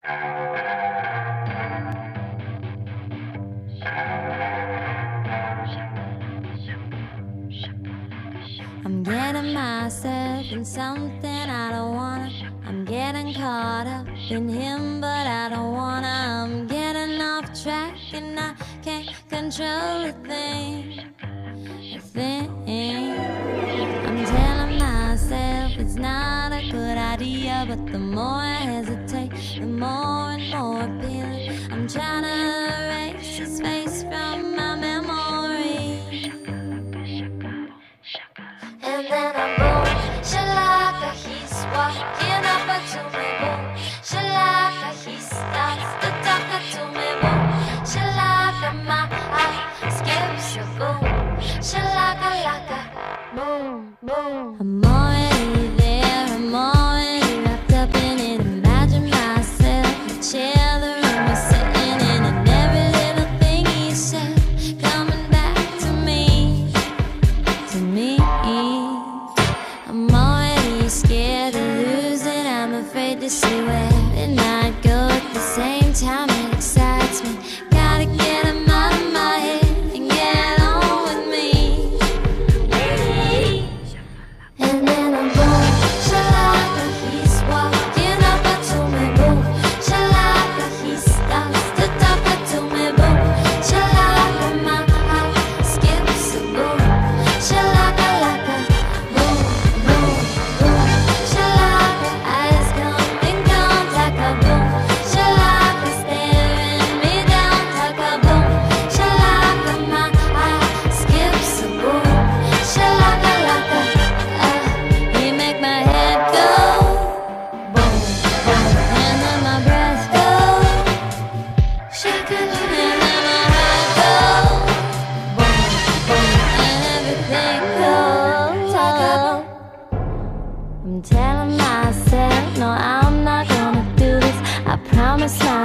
I'm getting myself in something I don't wanna. I'm getting caught up in him, but I don't wanna. I'm getting off track and I can't control a thing. I'm telling myself it's not a good idea, but the more I hesitate, the more and more appealing. I'm trying to erase his face from my memory. And then I'm boom, shalaka, he's walking up to me, boom, shalaka, he starts to talk to me, boom, shalaka, my heart skips a boom, shalaka, laka, boom, boom. I'm already there, I'm already wrapped up in it. Imagine myself, the chair the room was sitting in, and every little thing he said coming back to me, to me. I'm already scared to lose it. I'm afraid to see where it might go. At the same time, it excites me. Gotta get him out of my head and get on with me. And then I'm boom, shalaka, he's walking up to me, boom, shalaka, he starts to talk to me, boom, shalaka, my heart skips a boom, shalaka, laka, boom, boom, boom, shalaka, eyes coming down like a boom, shalaka, staring me down like a boom, shalaka, my heart skips a boom, shalaka, laka, he make my head go boom, boom, and then my breath go shaking, and then my heart go boom, boom, and everything goes. I'm telling myself, no, I'm not gonna do this. I promise not